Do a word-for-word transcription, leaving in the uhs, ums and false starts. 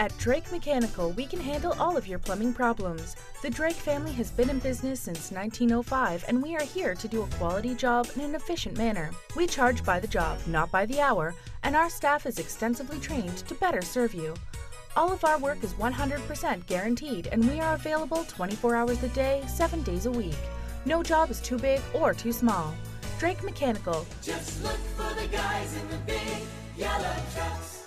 At Drake Mechanical, we can handle all of your plumbing problems. The Drake family has been in business since nineteen oh five, and we are here to do a quality job in an efficient manner. We charge by the job, not by the hour, and our staff is extensively trained to better serve you. All of our work is one hundred percent guaranteed, and we are available twenty-four hours a day, seven days a week. No job is too big or too small. Drake Mechanical. Just look for the guys in the big yellow trucks.